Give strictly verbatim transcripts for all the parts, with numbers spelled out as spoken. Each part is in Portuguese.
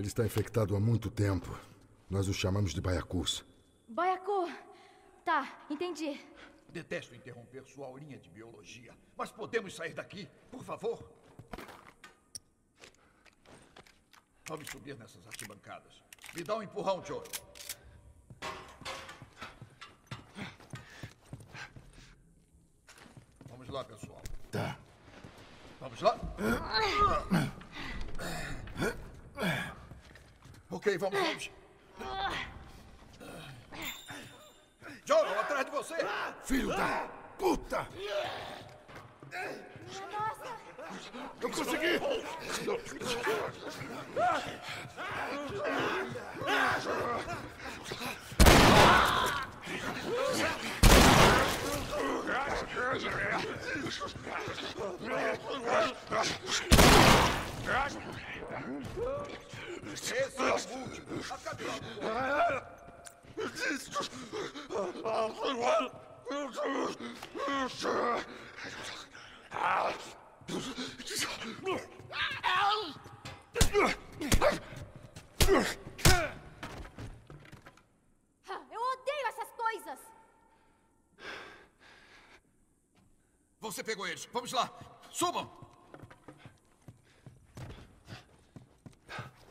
Ele está infectado há muito tempo. Nós o chamamos de Baiacus. Baiacu. Tá, entendi. Detesto interromper sua aulinha de biologia, mas podemos sair daqui, por favor? Vamos subir nessas arquibancadas. Me dá um empurrão, Joe. Vamos lá, pessoal. Tá. Vamos lá? Ok, vamos, vamos. Joe, atrás de você! Filho da puta! Nossa! Eu consegui! Esse é o último. Acabe logo. Eu odeio essas coisas! Você pegou eles. Vamos lá. Subam.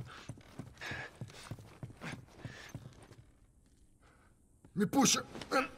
Me puxa!